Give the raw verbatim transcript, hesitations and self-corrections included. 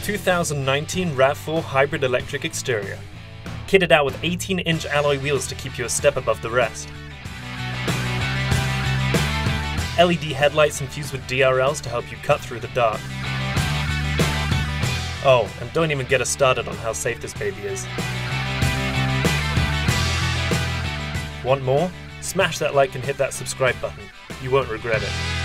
two thousand nineteen RAV four Hybrid Electric Exterior. Kitted out with eighteen inch alloy wheels to keep you a step above the rest. L E D headlights infused with D R Ls to help you cut through the dark. Oh, and don't even get us started on how safe this baby is. Want more? Smash that like and hit that subscribe button. You won't regret it.